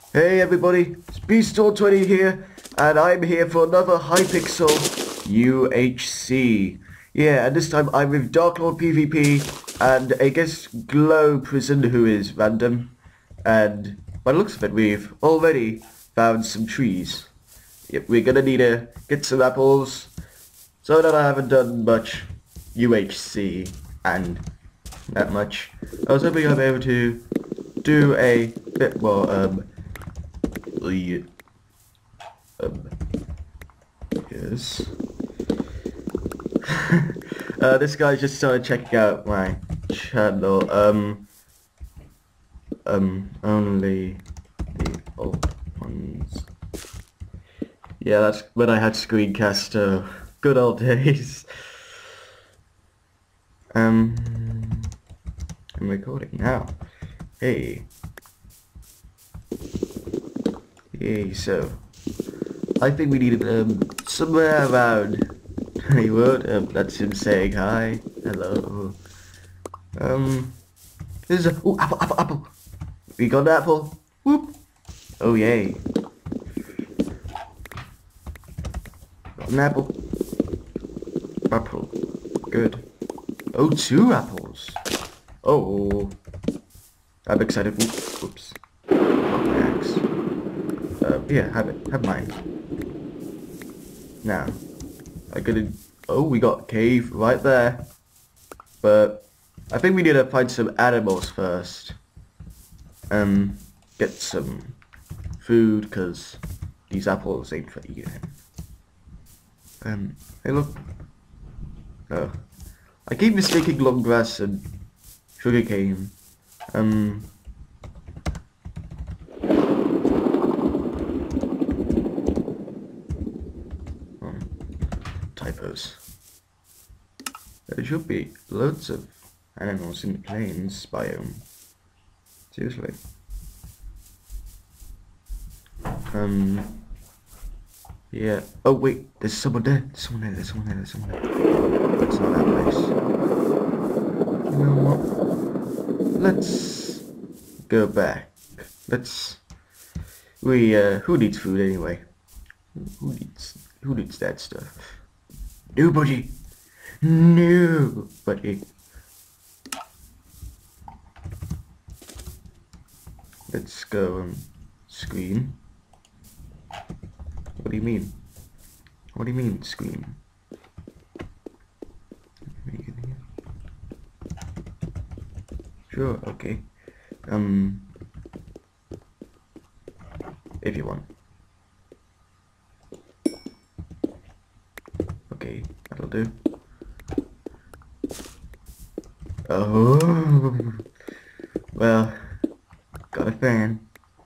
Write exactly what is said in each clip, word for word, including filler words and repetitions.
Hey everybody, Speedster twenty here, and I'm here for another Hypixel U H C. Yeah, and this time I'm with DarkLordPvP, and I guess GlowPrison, who is random. And by the looks of it, we've already found some trees. Yep, we're gonna need to get some apples, so that I haven't done much U H C, and that much. I was hoping I'd be able to do a bit more, um, The, um, yes. uh, this guy just started checking out my channel. Um, um, only the old ones. Yeah, that's when I had Screencaster. Good old days. Um, I'm recording now. Hey. Yay, so I think we need um somewhere around Hollywood. Um, that's him saying hi, hello. Um, there's a oh apple, apple, apple. We got an apple. Whoop! Oh yay! Got an apple. Apple. Good. Oh, two apples. Oh, I'm excited. Whoops. Whoops. Axe. Uh, yeah, have it. Have mine. Now, I could. Oh, we got a cave right there. But I think we need to find some animals first. Um, get some food, cause these apples ain't for eating. Um, hey look. Oh, I keep mistaking long grass and sugarcane. Um. Typos. There should be loads of animals in the plains biome. Seriously. Um. Yeah. Oh wait, there's someone there. There's someone there. There's someone there. There's someone there. That's not that place. You know what? Let's go back. Let's. We uh. Who needs food anyway? Who needs? Who needs that stuff? Nobody. Nobody. Let's go and scream. What do you mean? What do you mean scream? Sure, okay. Um, if you want. Okay, that'll do. Oh, well, got a fan.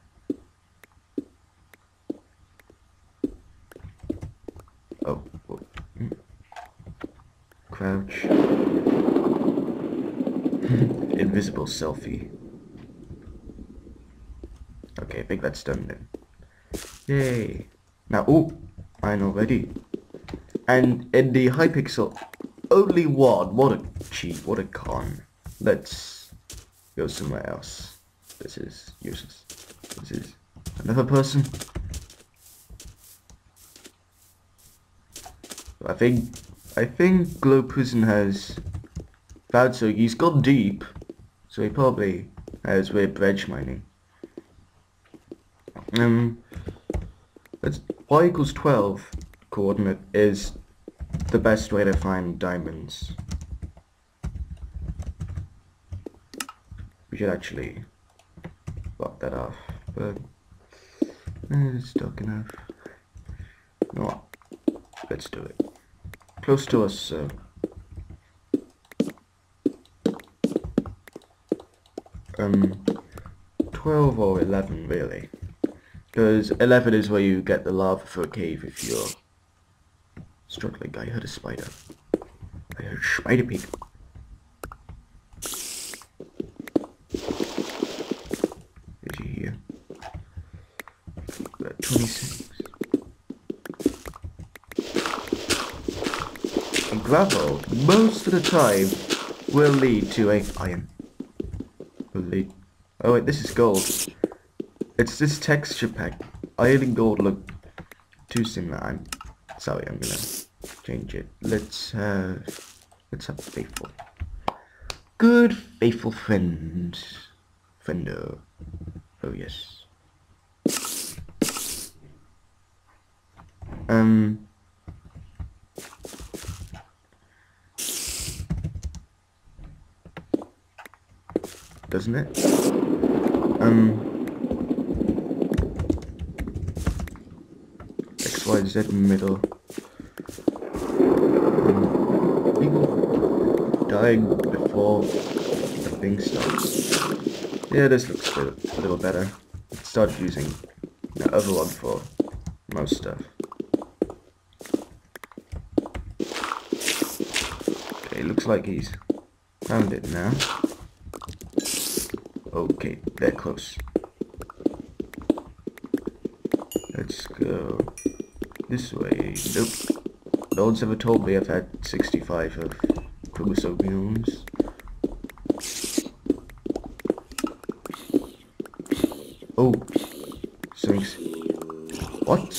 Oh, oh. Crouch. Invisible selfie. Okay, I think that's done then. Yay! Now, oh, mine already. And in the Hypixel, only one. What a cheat, what a con. Let's go somewhere else. This is useless. This is another person. I think, I think GlowPrison has found, so he's gone deep. So he probably has weird bridge mining. Um, that's y equals twelve. Coordinate is the best way to find diamonds. We should actually block that off, but eh, it's dark enough. You know what? Let's do it. Close to us, so. Um, twelve or eleven, really. Because eleven is where you get the lava for a cave if you're struggling. I heard a spider. I heard spider pig. Is he here? We're at twenty-six. And gravel, most of the time, will lead to a iron. Will lead. Oh wait, this is gold. It's this texture pack. Iron and gold look too similar. I'm sorry, I'm gonna change it. Let's have let's have faithful. Good faithful friend. Friendo. Oh yes. Um doesn't it? Um X Y Z middle. Um, people dying before the thing starts. Yeah, this looks a little, a little better. Started using the other one for most stuff. Okay, looks like he's found it now. Okay, they're close. Let's go this way. Nope. No one's ever told me I've had sixty-five of chromosomes. Oh, something's... What?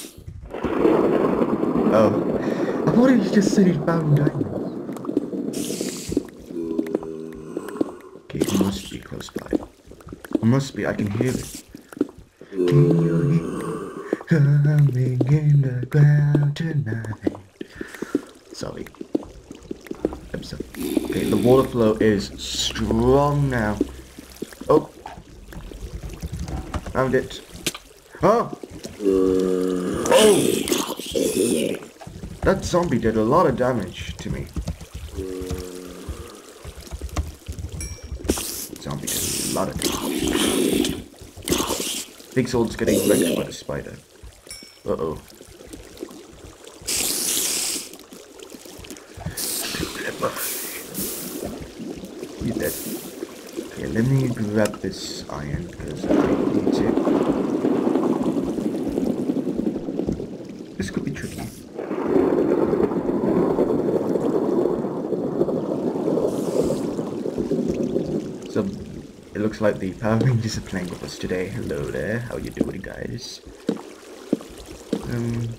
Oh, I thought he just said he found diamonds. Okay, he must be close by. He must be, I can hear it. Can you hear coming in the ground tonight? Sorry. I'm sorry. Okay, the water flow is strong now. Oh. Found it. Oh! Oh! That zombie did a lot of damage to me. Zombie did a lot of damage. Big sword's getting wrecked by the spider. Uh-oh. He's dead. Okay, let me grab this iron, because I need it. This could be tricky. So, it looks like the Power Rangers are playing with us today. Hello there, how you doing, guys? Um...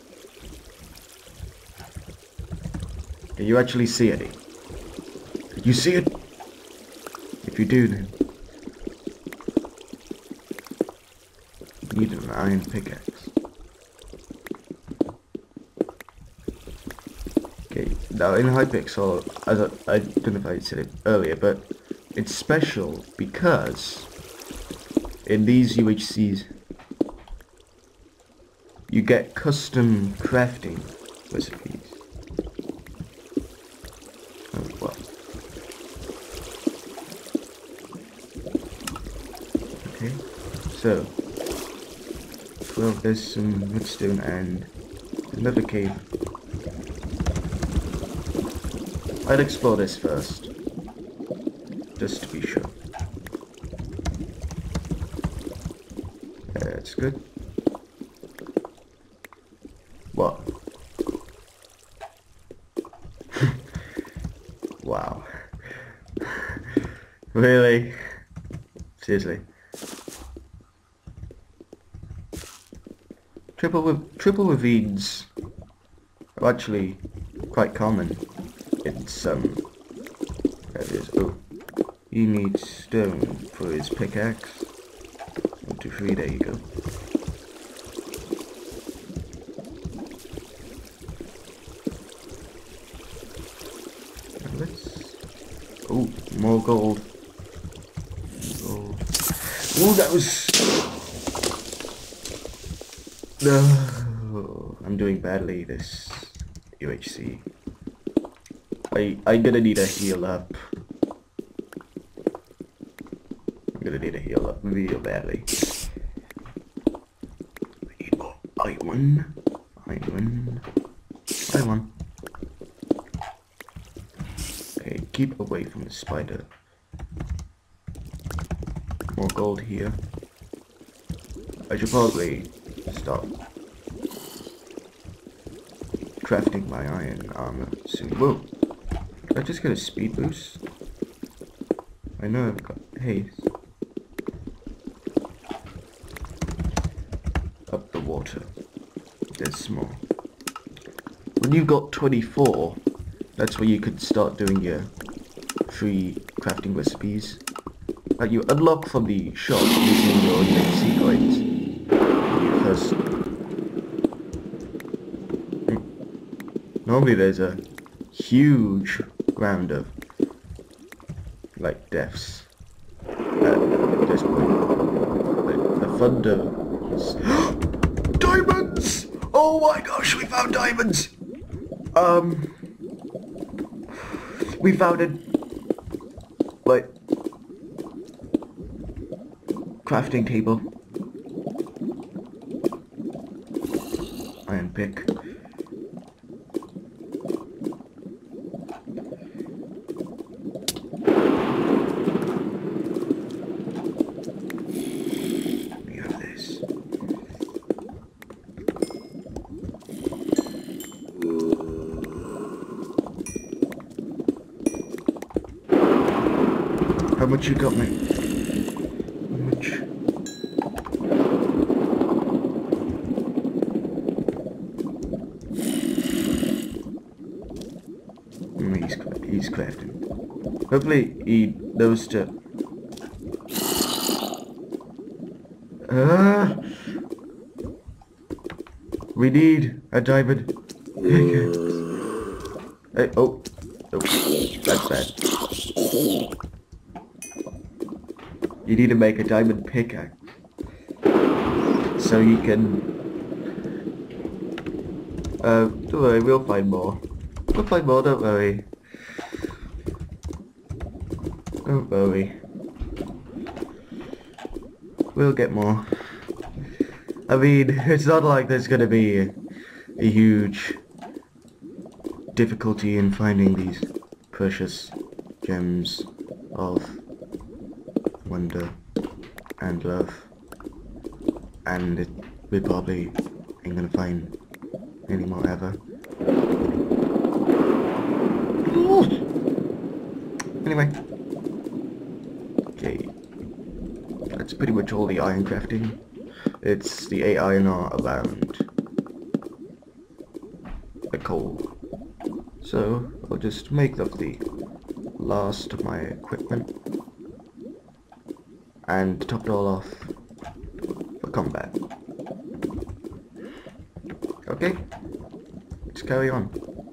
Can you actually see any? Can you see it? If you do, then you need an iron pickaxe. Okay, now in Hypixel, I don't, I don't know if I said it earlier, but it's special because in these U H Cs you get custom crafting recipes. Oh, well. Okay, so, well, there's some redstone and another cave. I'd explore this first, just to be sure. That's good. What? Wow. Really? Seriously? Triple with triple ravines are actually quite common in some areas. Oh, he needs stone for his pickaxe. One, two, three. There you go. Now let's. Oh, more gold. Gold. Oh, that was. No, I'm doing badly this U H C. I I'm gonna need a heal up. I'm gonna need a heal up real badly. I need more iron, iron, iron. Okay, keep away from the spider. More gold here. I should probably stop crafting my iron armor soon. Whoa! Did I just get a speed boost? I know I've got haste. water. There's more. When you've got twenty-four, that's where you could start doing your free crafting recipes that you unlock from the shop using your U H C coins. You first. Normally there's a huge round of like deaths at this point. The, the thunder is diamonds! Oh my gosh, we found diamonds! Um we found it like crafting table. Iron pick. We have this. How much you got, mate? How much? Mm, he's, he's crafting. Hopefully he knows to... Uh, we need a diamond. Hey, oh, oh, that's bad. You need to make a diamond pickaxe so you can. Uh, don't worry, we'll find more. We'll find more. Don't worry. Don't worry. We'll get more. I mean, it's not like there's gonna be a, a huge difficulty in finding these precious gems of wonder and love, and it, we probably ain't gonna find any more ever. Ooh. Anyway, okay, that's pretty much all the iron crafting. It's the eight iron ore around the coal, so I'll just make up the last of my equipment and top it all off for combat. Okay, let's carry on.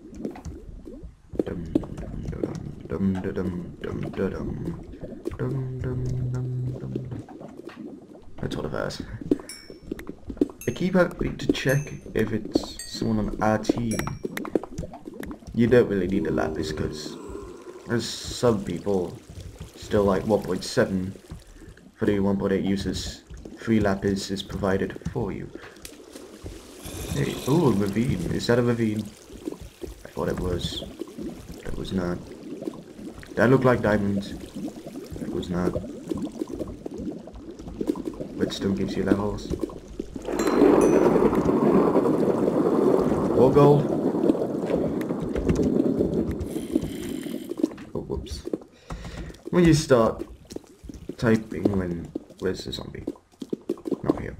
Dum dum dum dum dum dum dum dum dum dum dum. That's all of ours. I keep having to check if it's someone on our team. You don't really need a lapis because there's some people still like one point seven. For the one point eight users, free lapis is provided for you. Hey, ooh, a ravine. Is that a ravine? I thought it was. It was not. That looked like diamonds. It was not. Redstone gives you levels. More gold. Oh, whoops. When you start typing when... Where's the zombie? Not here.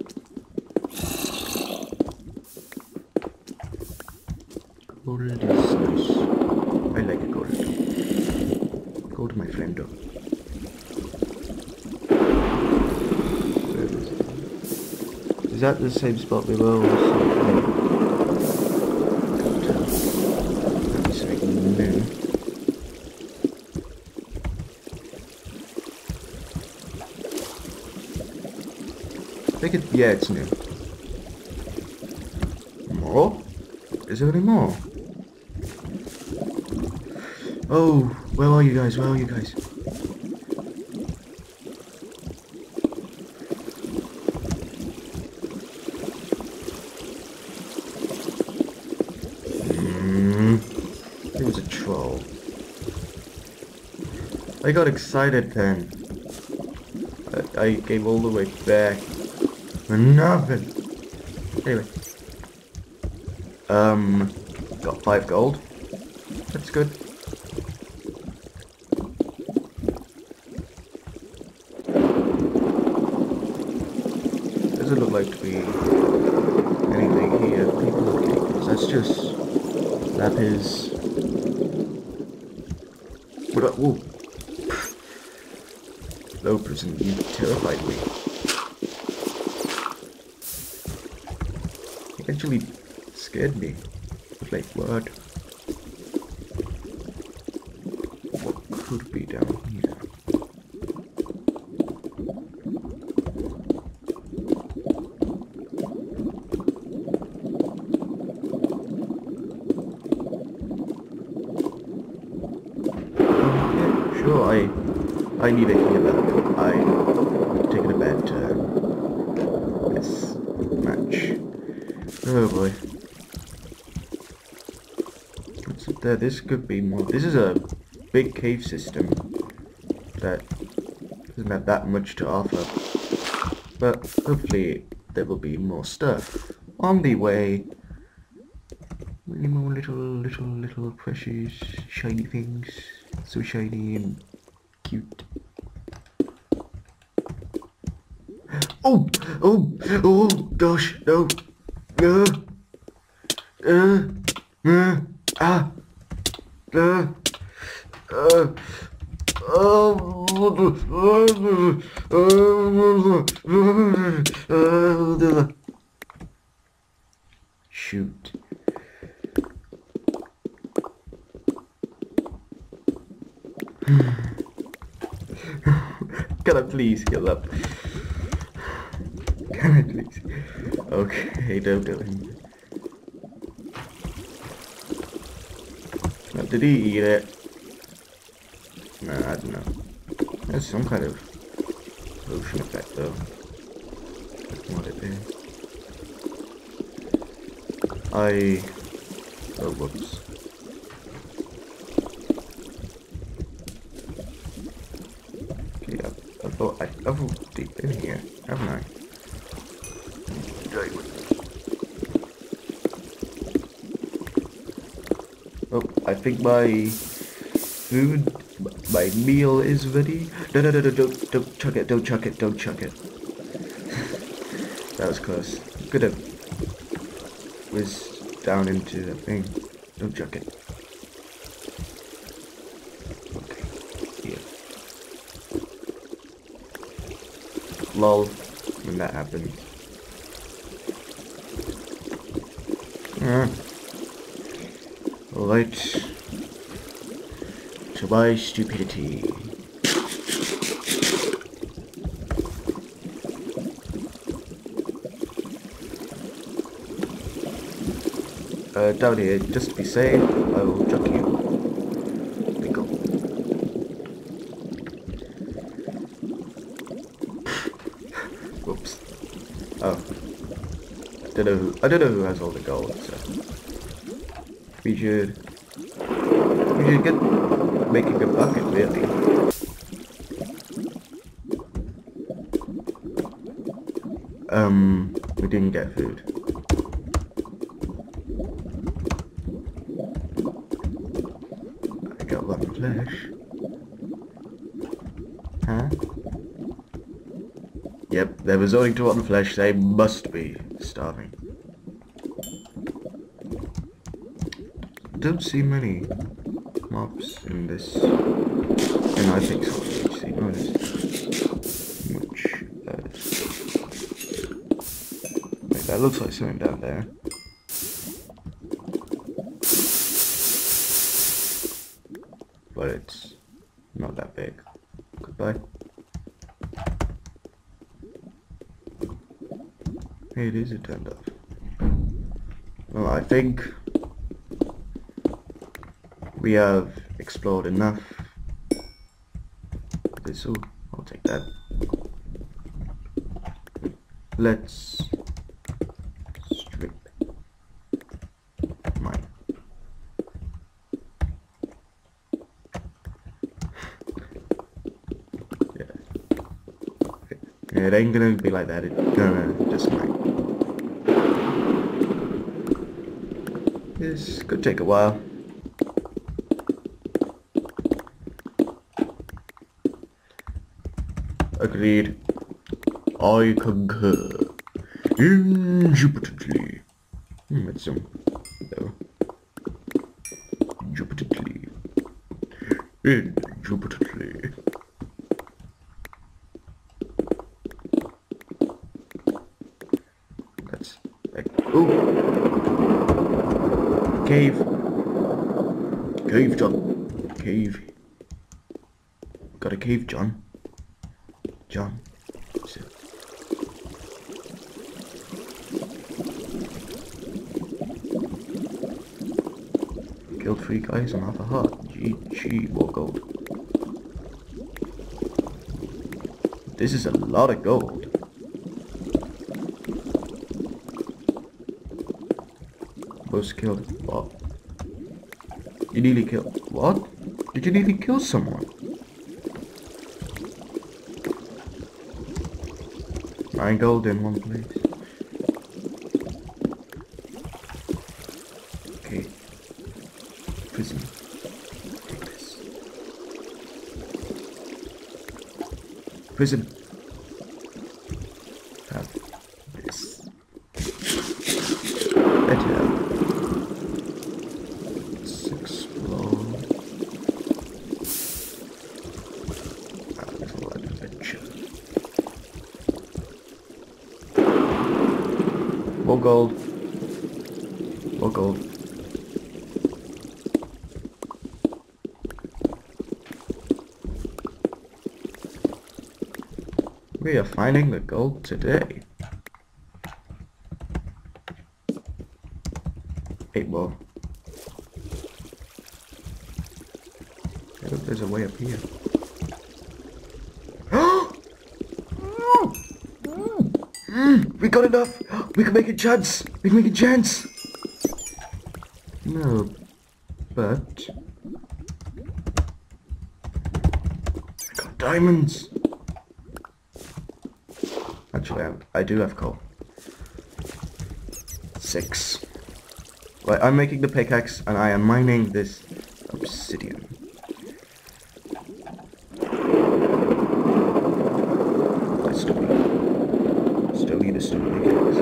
Gold is nice. I like gold. Gold my friend though. Where is it? Is that the same spot below or something? That'd be something new. I think it, yeah, it's new. More? Is there any more? Oh, where are you guys? Where are you guys? Hmm. It was a troll. I got excited then. I, I came all the way back. For nothing. Anyway. Um, got five gold. That's good. Doesn't look like to be let's just lapis. What up? Whoa. GlowPrison, you terrified me. It actually scared me. Like, what? What could be down here? Yeah, sure, I I need a healer. I'm taking a bad turn this match. Oh boy. What's up there? This could be more. This is a big cave system that doesn't have that much to offer. But hopefully there will be more stuff on the way. Many more little, little, little precious shiny things. So shiny and cute. Oh! Oh! Oh! Gosh! No! Uh! Uh! Uh! Ah! Uh! Uh! Oh! Shoot. Can I please heal up? Can I please? Okay, don't do him. Now, did he eat it? No, I don't know. There's some kind of potion effect though. What it is. I... Oh, whoops. I thought I'd level deep in here, haven't I? Oh, I think my food, my meal is ready. No, no, no, no, don't, don't chuck it, don't chuck it, don't chuck it. That was close. Could have whizzed down into the thing. Don't chuck it. Lol, when that happens. Uh, Alright. To my stupidity. Uh, down here, just to be safe, I will chuck you. Oops. Oh. I don't know who I don't know who has all the gold, so we should we should get making a bucket really. Um we didn't get food. I got one flesh. Huh? Yep, they're resorting to rotten flesh. They must be starving. Don't see many mobs in this. In Hypixel U H C, not as much as. Wait, that looks like something down there. But it's not that big. Goodbye. It is a turned off. Well, I think we have explored enough. This, oh, I'll take that. Let's strip mine. Yeah. It ain't gonna be like that. It's gonna just might. This could take a while. Agreed. I concur. Indubitably. Hmm, it's some Indubitably. That's like, ooh, cave, cave, John, cave. Got a cave, John. John. Sit. Killed three guys and half a heart. G G, more gold. This is a lot of gold. Most killed. What? You nearly killed. What? Did you nearly kill someone? Nine gold in one place. Okay. Prison. Take this. Prison. Have this. Better. Let's explore. Our little adventure. More gold. More gold. We are finding the gold today. Eight more. Look, there's a way up here. We got enough! We can make a chance! We can make a chance! No, but... I got diamonds! Actually, I'm, I do have coal. Six. Right, I'm making the pickaxe and I am mining this obsidian. I still need, still need a stone pickaxe.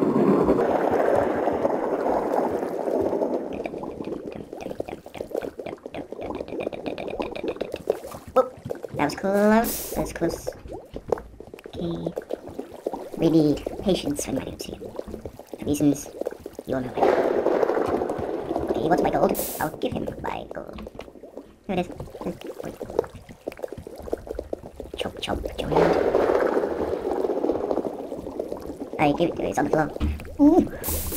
Oh, that was close. That was close. Okay. We need patience when mining obsidian. For reasons you all know. Okay, he wants my gold. I'll give him my gold. Here it is. Chop, chop, joined. I give it to you. It's on the floor. Ooh.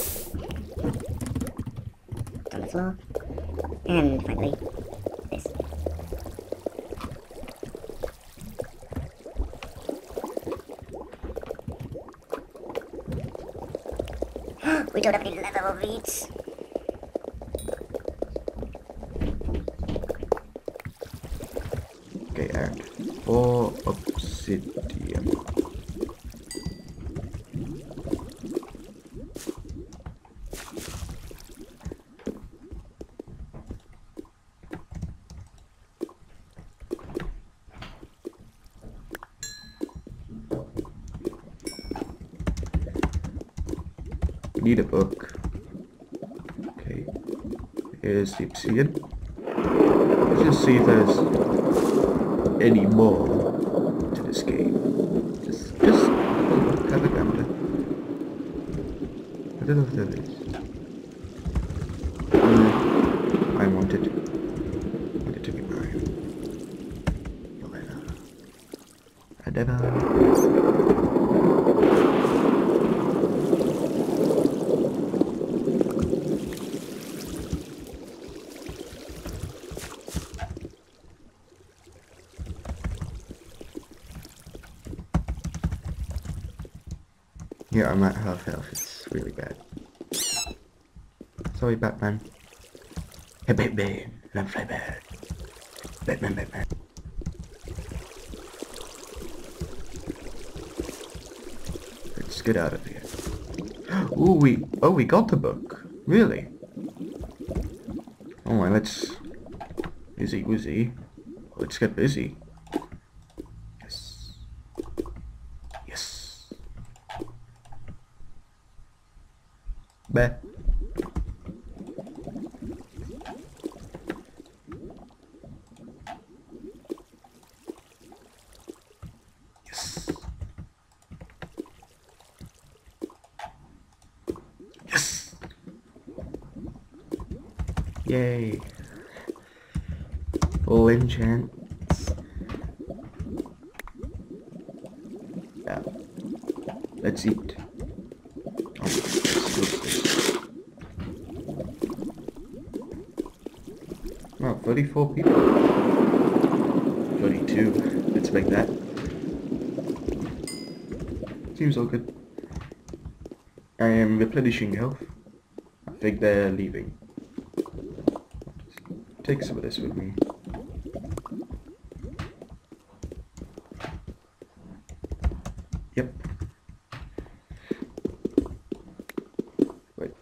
It's on the floor. And finally, this. We don't have any leather or meat. Okay, and four obsidian. Need a book. Okay, here's the obsidian. Let's just see if there's any more to this game. Just, just have a gander. I don't know if there is. Mm, I want it. I want it to be mine. Forever. And ever. Yeah, I'm at half health. It's really bad. Sorry, Batman. Hey, Batman. I'm fly bad. Batman, Batman. Let's get out of here. Ooh, we... Oh, we got the book. Really? Alright, let's... Busy, wizzy. Let's get busy. Yes. Yes. Bah. Yay. Full enchants. Yeah. Let's eat. Oh, oh, thirty-four people. thirty-two. Let's make that. Seems all good. I am replenishing health. I think they're leaving. Take some of this with me. Yep. Wait.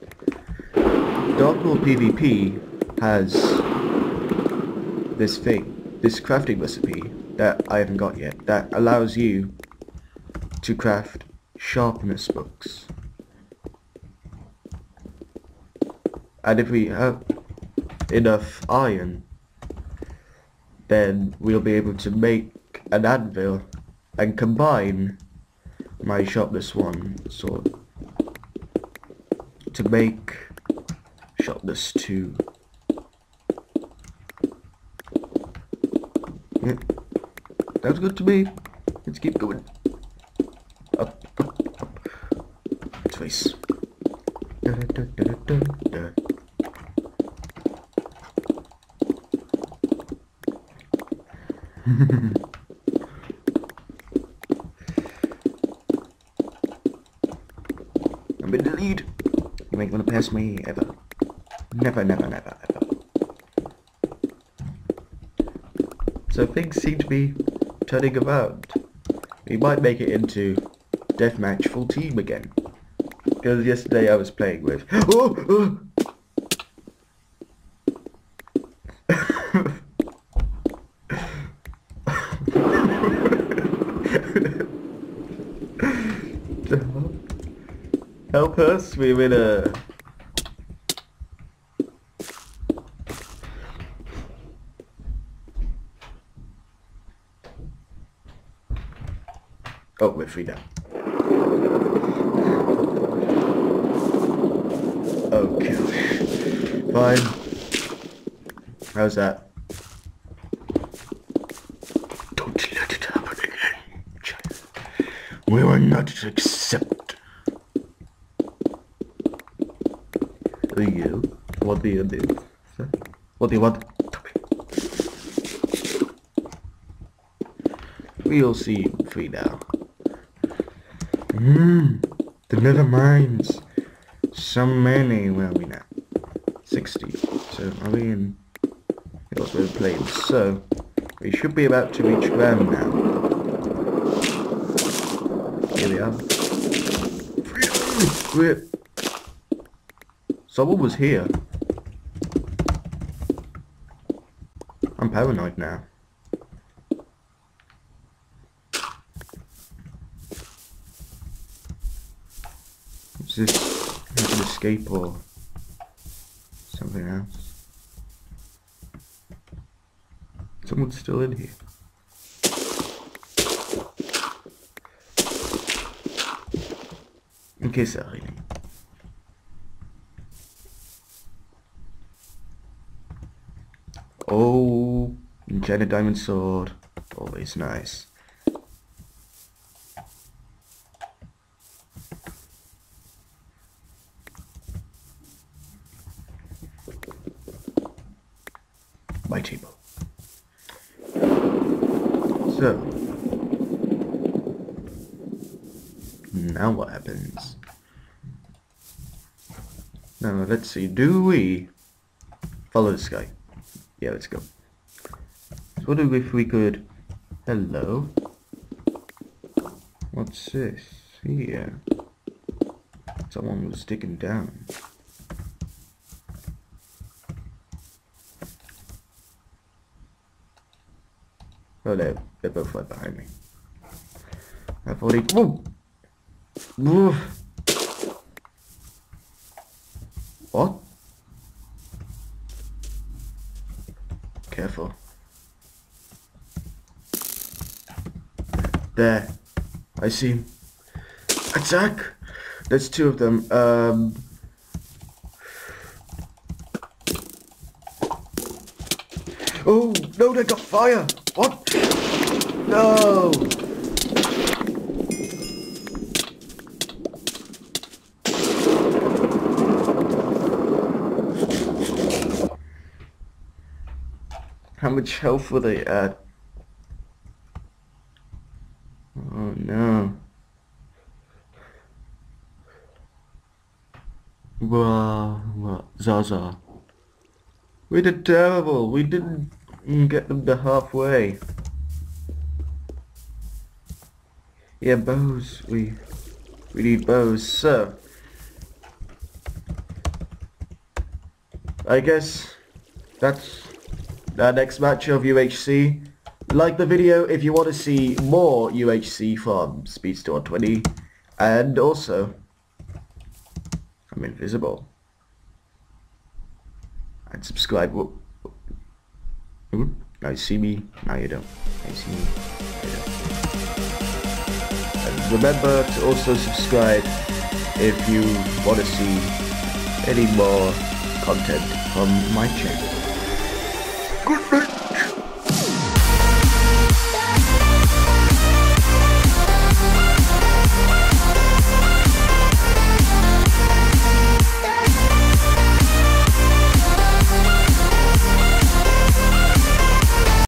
DarkLordPvP has this thing, this crafting recipe that I haven't got yet, that allows you to craft sharpness books. And if we have enough iron, then we'll be able to make an anvil and combine my sharpness one sword to make sharpness two. Yeah, sounds good to me. Let's keep going. Up, up, up. Its face. Da, da, da, da, da, da. I'm in the lead. You ain't gonna pass me ever. Never, never, never, ever. So things seem to be turning around. We might make it into deathmatch full team again. Because yesterday I was playing with. Oh! Oh! Help us, we're in a... Oh, we're free now. Oh gosh. Fine. How's that? Don't let it happen again, child. We will not accept. You? What do you do? What do you want? We'll see free now. Hmm. The nether mines. So many. Where are we now? sixty. So are we in? Yes, we're playing. So we should be about to reach ground now. Here we are. Freedom! We're Someone was here. I'm paranoid now. Is this an escape or something else? Someone's still in here. In case they're hiding. Oh, enchanted diamond sword, always nice. My table. So, now what happens? Now let's see, do we follow this guy? Yeah, let's go. So what if we could... Hello? What's this? Here. Someone was digging down. Oh, they're, they're both right behind me. I've already... Whoa! Whoa! What? Careful. There. I see him. Attack! There's two of them. Um. Oh, no, they got fire. What? No. How much health were they at? Oh no. Wow, wow, Zaza. We did terrible. We didn't get them to halfway. Yeah, bows. We we need bows. So I guess that's our next match of U H C. Like the video if you want to see more U H C from Speedster twenty, and also I'm invisible. And subscribe. Whoop, whoop. Ooh, now you see me. Now you don't. Now you see me. Now you don't. And remember to also subscribe if you want to see any more content from my channel. Good night.